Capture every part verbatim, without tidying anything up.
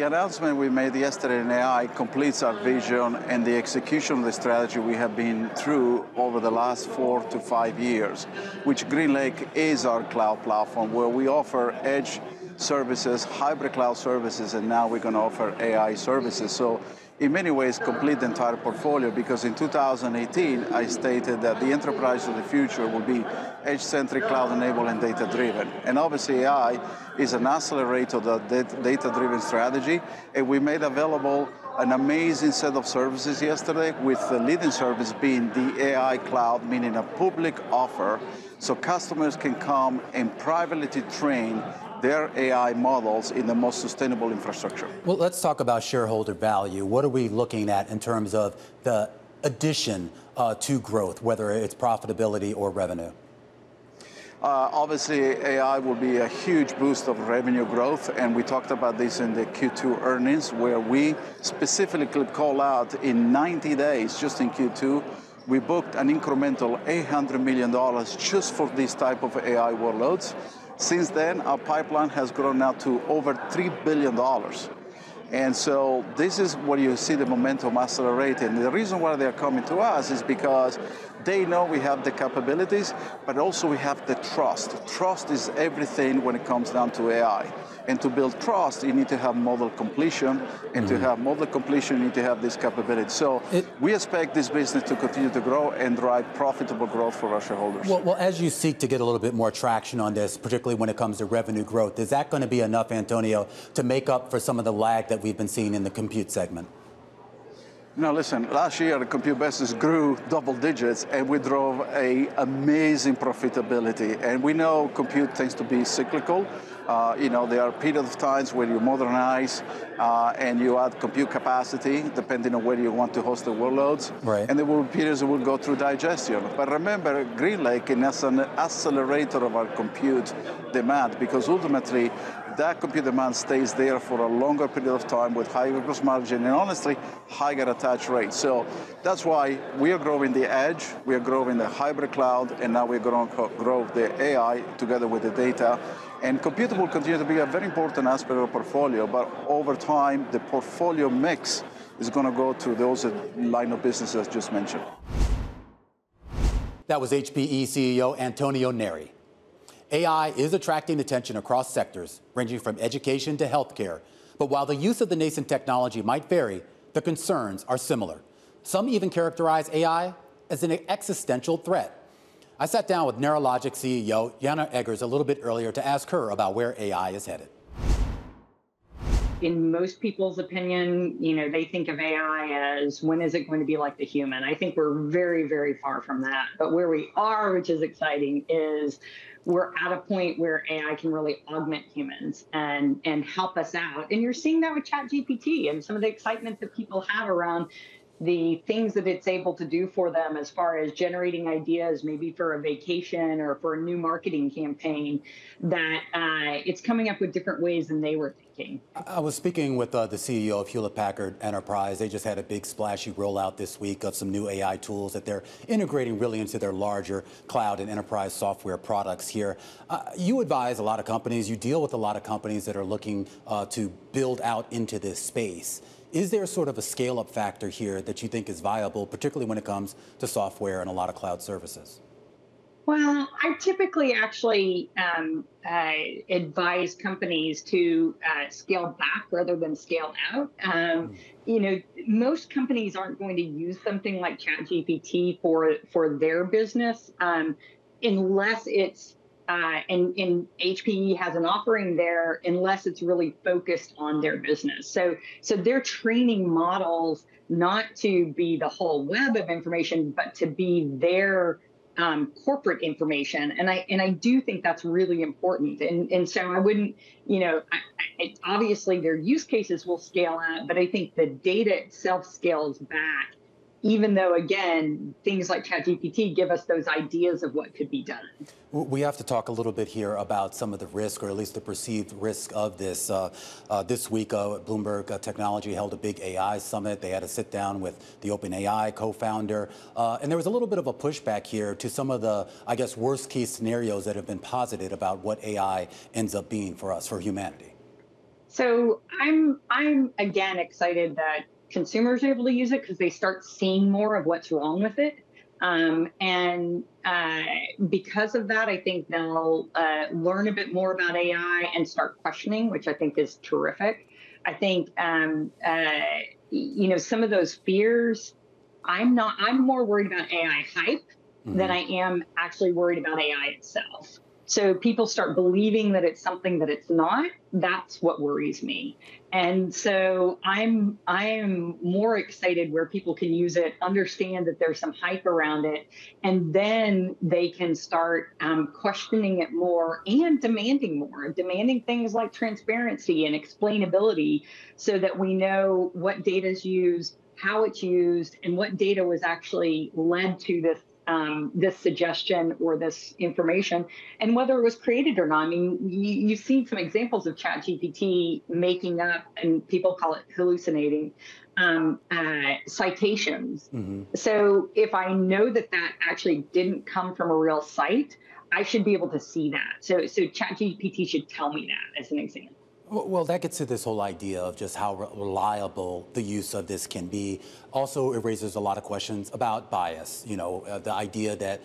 announcement we made yesterday in A I completes our vision and the execution of the strategy we have been through over the last four to five years, which GreenLake is our cloud platform where we offer edge services, hybrid cloud services, and now we're going to offer A I services. So in many ways, complete the entire portfolio, because in two thousand eighteen, I stated that the enterprise of the future will be edge-centric, cloud-enabled, and data-driven. And obviously, A I is an accelerator of that data-driven strategy, and we made available an amazing set of services yesterday, with the leading service being the A I cloud, meaning a public offer, so customers can come and privately train their A I models in the most sustainable infrastructure. Well, let's talk about shareholder value. What are we looking at in terms of the addition uh, to growth, whether it's profitability or revenue? Uh, obviously, A I will be a huge boost of revenue growth, and we talked about this in the Q two earnings, where we specifically call out in ninety days, just in Q two, we booked an incremental eight hundred million dollars just for this type of A I workloads. Since then, our pipeline has grown now to over three billion dollars. And so this is where you see the momentum accelerating. The reason why they're coming to us is because they know we have the capabilities, but also we have the trust. Trust is everything when it comes down to A I. And to build trust, you need to have model completion. And mm-hmm. to have model completion, you need to have this capability. So it, we expect this business to continue to grow and drive profitable growth for our shareholders. Well, well, as you seek to get a little bit more traction on this, particularly when it comes to revenue growth, is that going to be enough, Antonio, to make up for some of the lag that we've been seeing in the compute segment? No, listen, last year the compute business grew double digits, and we drove a amazing profitability. And we know compute tends to be cyclical. Uh, you know, there are periods of times where you modernize uh, and you add compute capacity, depending on where you want to host the workloads. Right. And there will be periods that will go through digestion. But remember, GreenLake is an accelerator of our compute demand, because ultimately, that compute demand stays there for a longer period of time with higher gross margin and honestly, higher attach rate. So that's why we are growing the edge, we are growing the hybrid cloud, and now we're going to grow the A I together with the data. And compute will continue to be a very important aspect of the portfolio, but over time, the portfolio mix is going to go to those line of businesses just mentioned. That was H P E C E O Antonio Neri. A I is attracting attention across sectors, ranging from education to healthcare. But while the use of the nascent technology might vary, the concerns are similar. Some even characterize A I as an existential threat. I sat down with Nara Logics C E O Jana Eggers a little bit earlier to ask her about where A I is headed. In most people's opinion, you know, they think of A I as, when is it going to be like the human? I think we're very, very far from that. But where we are, which is exciting, is we're at a point where A I can really augment humans and, and help us out. And you're seeing that with ChatGPT and some of the excitement that people have around the things that it's able to do for them, as far as generating ideas, maybe for a vacation or for a new marketing campaign, that uh, it's coming up with different ways than they were thinking. I was speaking with uh, the C E O of Hewlett Packard Enterprise. They just had a big splashy rollout this week of some new A I tools that they're integrating really into their larger cloud and enterprise software products here. Uh, you advise a lot of companies, you deal with a lot of companies that are looking uh, to build out into this space. Is there sort of a scale-up factor here that you think is viable, particularly when it comes to software and a lot of cloud services? Well, I typically actually um, uh, advise companies to uh, scale back rather than scale out. Um, mm. You know, most companies aren't going to use something like ChatGPT for for their business um, unless it's Uh, and, and H P E has an offering there, unless it's really focused on their business. So, so they're training models not to be the whole web of information, but to be their um, corporate information. And I and I do think that's really important. And and so I wouldn't, you know, I, I, obviously their use cases will scale out, but I think the data itself scales back, even though, again, things like ChatGPT give us those ideas of what could be done. We have to talk a little bit here about some of the risk, or at least the perceived risk of this. Uh, uh, this week, uh, Bloomberg uh, Technology held a big A I summit. They had a sit down with the OpenAI co-founder. Uh, and there was a little bit of a pushback here to some of the, I guess, worst case scenarios that have been posited about what A I ends up being for us, for humanity. So I'm I'm again excited that consumers are able to use it because they start seeing more of what's wrong with it. Um, and uh, because of that, I think they'll uh, learn a bit more about A I and start questioning, which I think is terrific. I think um, uh, you know some of those fears. I'm not. I'm more worried about A I hype mm-hmm. than I am actually worried about A I itself. So people start believing that it's something that it's not. That's what worries me. And so I'm I am more excited where people can use it, understand that there's some hype around it, and then they can start um, questioning it more and demanding more, demanding things like transparency and explainability so that we know what data is used, how it's used, and what data was actually led to this Um, this suggestion or this information, and whether it was created or not. I mean, you, you've seen some examples of Chat G P T making up, and people call it hallucinating, um, uh, citations. Mm-hmm. So if I know that that actually didn't come from a real site, I should be able to see that. So, so Chat G P T should tell me that as an example. Well, that gets to this whole idea of just how reliable the use of this can be. Also, it raises a lot of questions about bias. You know, uh, the idea that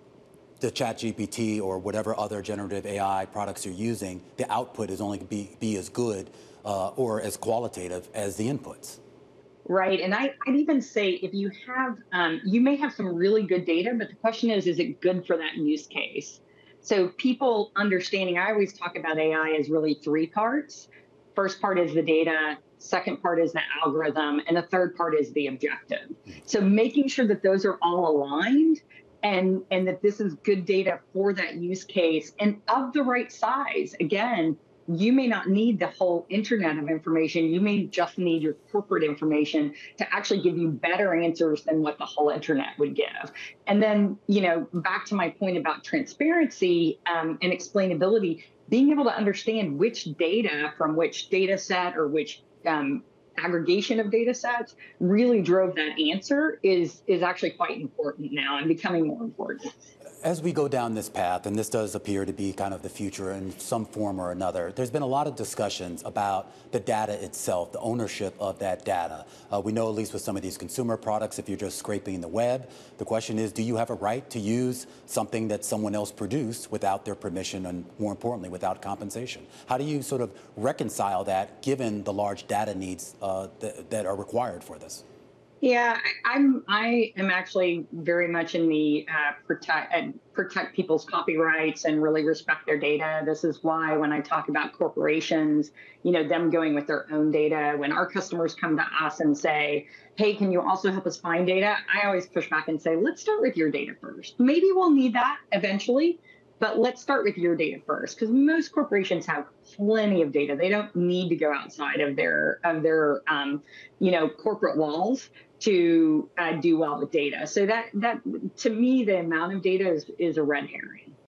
the Chat G P T or whatever other generative A I products you're using, the output is only going to be, be as good uh, or as qualitative as the inputs. Right. And I, I'd even say if you have, um, you may have some really good data, but the question is, is it good for that use case? So people understanding, I always talk about A I as really three parts. First part is the data, second part is the algorithm, and the third part is the objective. So making sure that those are all aligned and, and that this is good data for that use case and of the right size. Again, you may not need the whole internet of information. You may just need your corporate information to actually give you better answers than what the whole internet would give. And then, you know, back to my point about transparency um, and explainability, being able to understand which data from which data set or which um, aggregation of data sets really drove that answer is, is actually quite important now and becoming more important. As we go down this path, and this does appear to be kind of the future in some form or another, there's been a lot of discussions about the data itself, the ownership of that data. Uh, we know, at least with some of these consumer products, if you're just scraping the web, the question is, do you have a right to use something that someone else produced without their permission and, more importantly, without compensation? How do you sort of reconcile that given the large data needs uh, th that are required for this? Yeah, I'm. I am actually very much in the uh, protect uh, protect people's copyrights and really respect their data. This is why when I talk about corporations, you know, them going with their own data. When our customers come to us and say, "Hey, can you also help us find data?" I always push back and say, "Let's start with your data first. Maybe we'll need that eventually." But let's start with your data first, because most corporations have plenty of data. They don't need to go outside of their of their um, you know corporate walls to uh, do well with data. So that that to me, the amount of data is is a red herring.